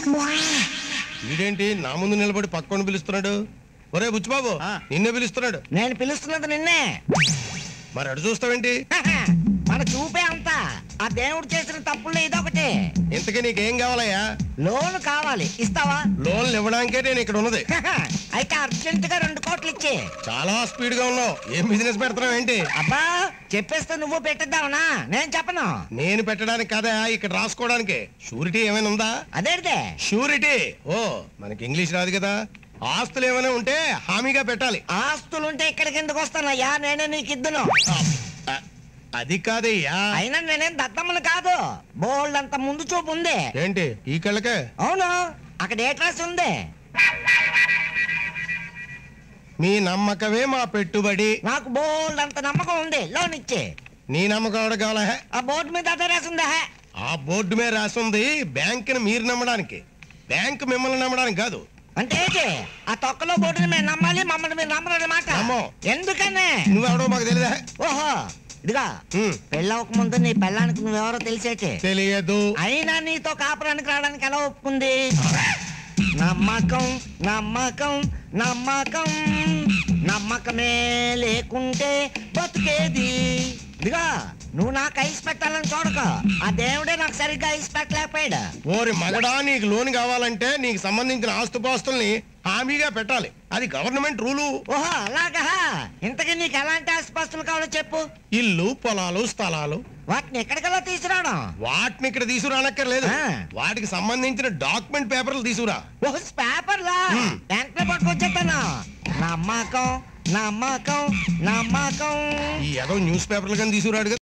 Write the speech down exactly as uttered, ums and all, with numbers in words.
వీడేంటి నా ముందు నిలబడి పక్కన పిలుస్తున్నాడు? ఒరే బుచ్చిబాబు, నిన్నే పిలుస్తున్నాడు. నేను పిలుస్తున్నది నిన్నే. మరి అడు చూస్తావేంటి? మన చూపే అంతా. ఆ దేవుడు చేసిన తప్పుల్లో ఇదొకటి. ఇంతకీ నీకేం కావాలయ్యా? లోన్ కావాలి, ఇస్తావా? లోన్లు ఇవ్వడానికే నేను ఇక్కడ ఉన్నది. అయితే అర్జెంట్ గా రెండు కోట్లు ఇచ్చి. చాలా స్పీడ్ గా ఉన్నావు. ఏం బిజినెస్ పెడుతున్నావు ఏంటి? అబ్బా, చెప్పేస్తే నువ్వు పెట్టిద్దావునా? నేను చెప్పను. నేను పెట్టడానికి కాదా, ఇక్కడ రాసుకోవడానికి. షూరిటీ ఏమైనా ఉందా? అదేంటే షూరిటీ? ఓ, మనకి ఇంగ్లీష్ రాదు కదా. ఆస్తులు ఏమైనా ఉంటే హామీగా పెట్టాలి. ఆస్తులుంటే ఇక్కడికి ఎందుకు వస్తానయ్యా? నేనే నీకు ఇద్దును. అది కాదయ్యా. అయినా నేనేం దత్తమ్మను కాదు. బోల్డ్ అంత ముందు చూపు ఉంది. ఏంటి ఈ కళ్ళకే? అవును, అక్కడ ఏ ట్రాస్ ఉంది? మీ నమ్మకమే మా పెట్టుబడి. నాకు బోల్డ్ అంత నమ్మకం ఉంది. లోన్ ఇచ్చి. నీ నమ్మకం ఎవడ కావాలా? ఆ బోర్డు మీద అదే రాసిందా? ఆ బోర్డు మీద రాసింది బ్యాంకుని మీరు నమ్మడానికి, బ్యాంకు మిమ్మల్ని నమ్మడానికి కాదు. అంటే ఏంటి? ఆ తొక్కలో బోర్డుని మేము నమ్మాలి, మమ్మల్ని మీరు నమ్మరన్నమాట. ఎందుకనే? నువ్వెవడో మాకు తెలియదా? ఓహో, ఇదిగా పెళ్ళవక ముందు నీ పెళ్ళానికి నువ్వెవరో తెలిసేటి? తెలియదు. అయినా నీతో కాపురానికి రావడానికి ఎలా ఒప్పుకుంది? నమ్మకం నమ్మకం నమ్మకం నమ్మకమే లేకుంటే బతుకేది. ఇదిగా నువ్వు నాకు ఐస్ పెట్టాలని చూడక, ఆ దేవుడే నాకు సరిగ్గా ఐస్ పెట్టలేకపోయాడు. ఓరి మగడా, నీకు లోన్ కావాలంటే నీకు సంబంధించిన ఆస్తుపాస్తుల్ని హామీగా పెట్టాలి. అది గవర్నమెంట్ రూలు. ఓహో అలాగా. ఇంతకీ నీకు ఎలాంటి ఆస్తుపాస్తులు కావాలో చెప్పు. ఇల్లు, పొలాలు, స్థలాలు. వాటిని ఎక్కడికల్లా తీసుకురావడం? వాటిని ఇక్కడ తీసుకురానక్కర్లేదు. వాటికి సంబంధించిన డాక్యుమెంట్ పేపర్లు తీసుకురా. పేపర్లా? బ్యాంక్ లో పట్టుకొచ్చేస్తాను. నమ్మకం నమ్మకం నమ్మకం. ఈ ఏదో న్యూస్ పేపర్లు కానీ తీసుకురాడు.